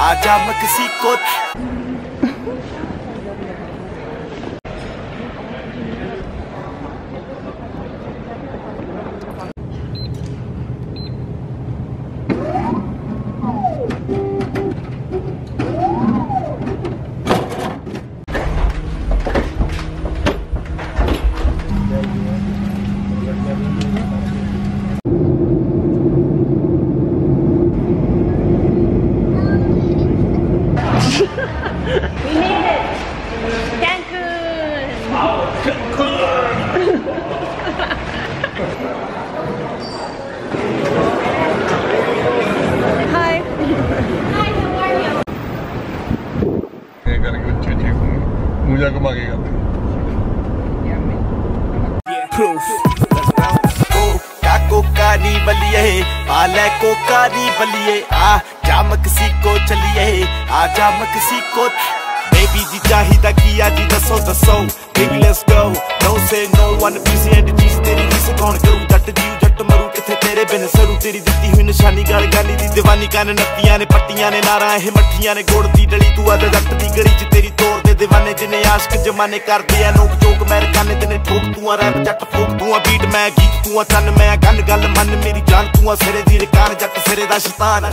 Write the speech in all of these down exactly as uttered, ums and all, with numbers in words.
आजा मैं किसी को कोकानी बलिए पाले कोकानी बलिए आ जा मैं किसी को चलिए आ जा मैं किसी को बेबी जी चाहिदा किया जी दसो दसो बेबी लेट्स गो नो से no one piece and cheese तेरी रीस कौन करू जट जी जट मरू किथे तेरे बिन सरू तेरी दित्ती हुई निशानी गल गानी दी दीवानी कान नत्तियां ने पट्टियां ने नारा ए मट्ठियां ने गोड़ दी डली तू आद जट दी गली च तेरी तोड़ दे दीवाने जिने आशिक जमाने करदे आ नोक जोक मैं काने तेने ठोक तू आ रैप जट फूक तू आ बीट मैं गीत तू आ चन मैं गन गल मन मेरी जान तू आ सिरे दी रकान जट सिरे दा शैतान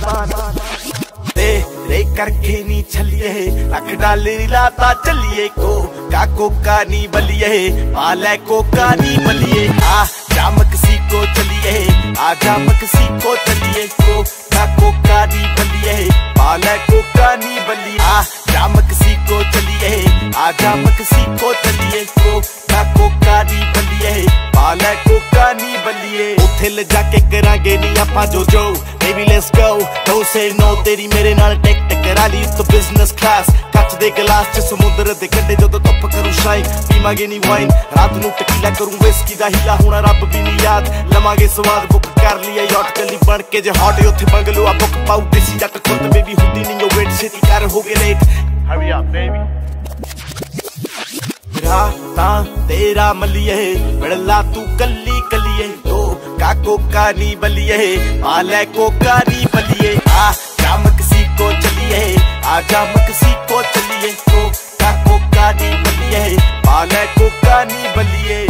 तेरे करके नी छलिए रख डाले लाता चलिए को का कोका नी बलिए पाले कोका नी बलिए आ जा मैं किसी को चलिए आ जा मैं किसी को चलिए को का कोका नी बलिए पाले कोका नी बलिए आ जा मैं किसी को चलिए आ जा मैं किसी को चलिए को का कोका नी बलिए पाले कोका नी बलिए उथे ले जाके करांगे नी आपां जो जो baby let's go don't say no तेरी मेरे नाल टेक टकरा ली तो बिजनेस क्लास ਕੱਚ ਦੇ ਗਲਾਸ ਚ ਸਮੁੰਦਰ ਦੇ ਕੰਢੇ ਜਦੋਂ ਧੁੱਪ ਕਰੂ ਸ਼ਾਈਨ ਪੀਵਾਂਗੇ ਨੀ ਵਾਈਨ ਰਾਤ ਨੂੰ ਟਕੀਲਾ ਕਰੂੰ ਵਿਸਕੀ ਦਾ ਹੀਲਾ ਹੋਣਾ ਰੱਬ ਵੀ ਨੀ ਯਾਦ ਲਵਾਂਗੇ ਸਵਾਦ ਬੁੱਕ ਕਰ ਲਿਆ ਯਾਟ ਕੱਲੀ ਬਣ ਕੇ ਜੇ ਹੌਟ ਉੱਥੇ ਬੰਗਲੋ ਆ ਬੁੱਕ ਪਾਉ ਦੇਸੀ ਜੱਟ ਖੁਦ ਬੇਬੀ ਹੁੰਦੀ ਨੀ ਉਹ ਵੇਟ ਛੇਤੀ ਕਰ ਹੋ ਗਏ ਲੇਟ hurry up baby रातां तेरा मलिए बड़ला तू कली कलिए तो का कोका नी बलिए पाले कोका नी बलिए आ जा मैं किसी को चलिए आ जा मैं किसी को चलिए तो का कोका नी बलिए पाले कोका नी बलिए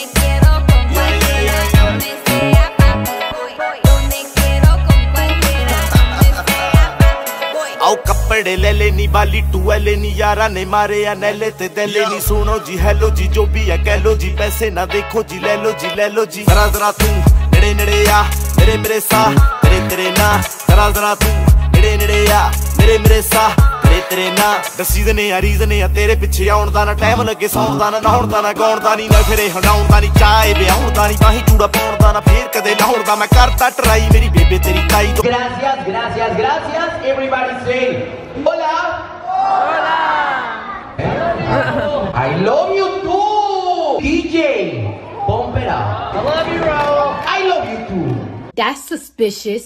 आओ कपड़े ले लेनी बाली टूएले नी यारा ने मारे या नैले ते दले नी सुनो जी हेलो जी जो भी है कह लो जी पैसे ना देखो जी ले लो जी ले लो जी जरा जरा तू नेड़े नेड़े आ मेरे मेरे सा तेरे तेरे ना जरा जरा तू नेड़े नेड़े आ मेरे मेरे सा तेरे तेरे ना दसी दने आ रीजन आ तेरे पिछे आउण दा ना टाइम लगे सौण दा ना नहाउण दा ना गाउण दा नी ना फिरे हंडाउण दा नी चाहे ब्याहुण दा नी बाही चूड़ा पाउण दा ना फेर कदे लाहुण दा मैं करता ट्राई मेरी बेबे तेरी ताई तो gracias gracias gracias everybody say hola hola I love you too D J pump it up I love you bro I love you too that's suspicious.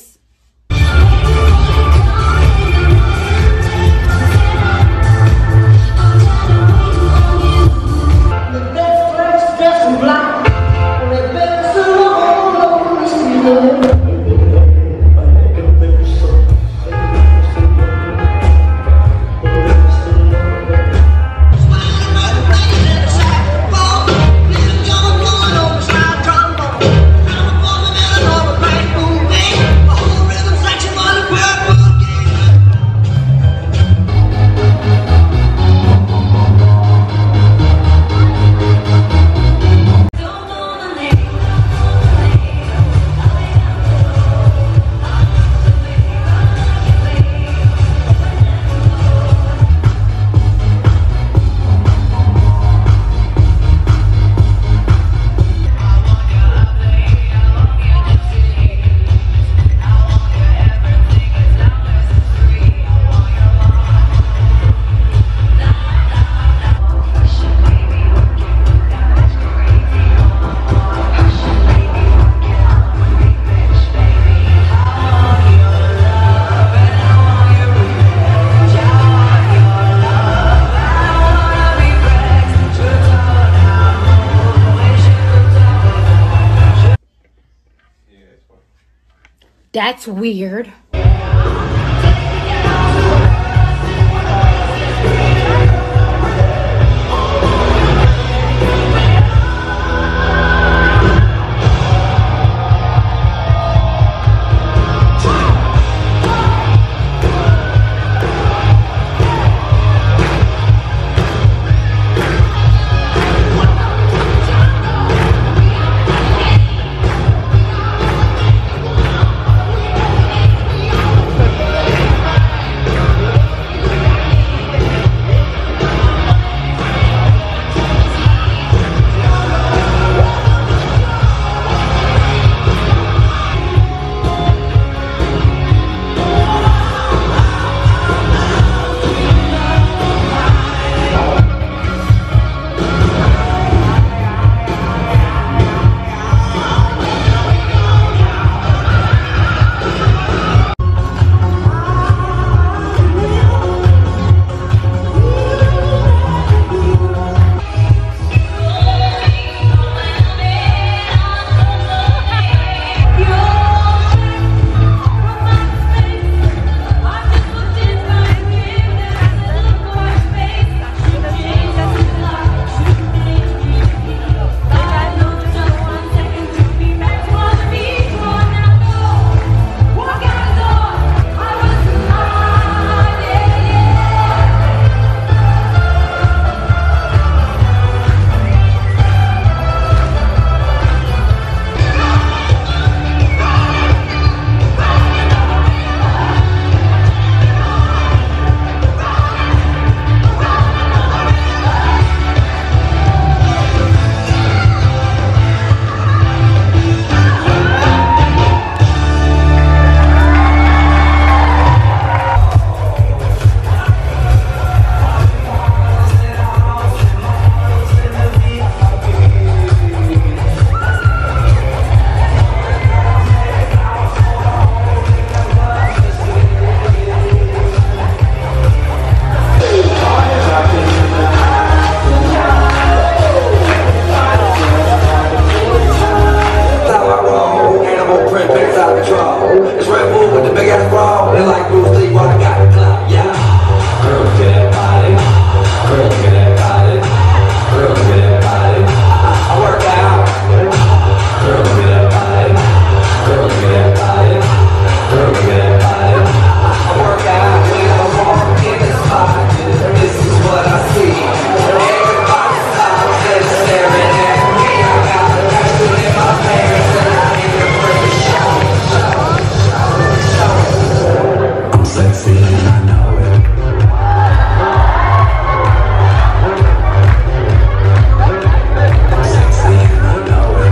That's weird. got rules, tell you what I got clout, yeah. Girl, get that body. Girl, get that body. Girl, get that body. I work out. Girl, get that body. Girl, get that body. Girl, get that body. I work out when I walk in the spot. This is what I see. Everybody stops and staring at me. I got the passion in my pants and I need to bring the show. I'm sexy and I know it. I'm sexy and I know it.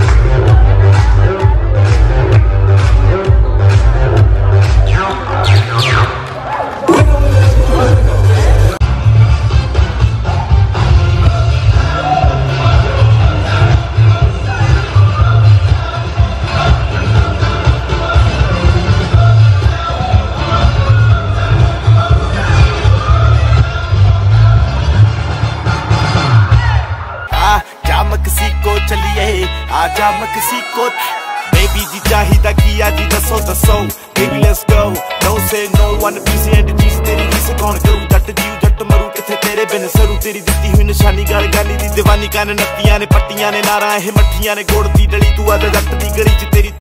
चलिए आजा Mexico baby जी चाहिदा किया जी दसो दसो baby let's go no से no one piece and cheese तेरी किस कौन करूं जट जीव जट मरूं किथे तेरे बिन सरू तेरी दित्ती हुई निशानी गल गानी दी दीवानी कान नत्तियां ने पट्टियां ने नारा है मठियां ने गोड़ दी डली तू आजा जट दी गली च तेरी